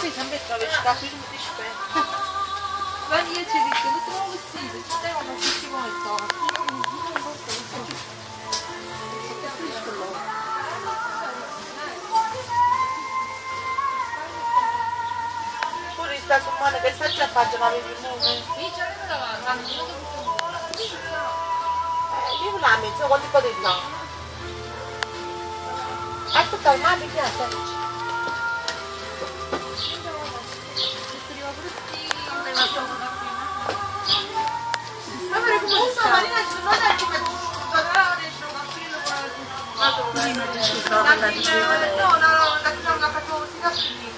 poi sempre trovi capito di specchio. Ma io ci dico, non trovo vestito, ci devo non ci vuoi pure sta su mano che sta già facendo la nome. Io la mezzo quanti po' di là. Aspetta, ma mi piace. No,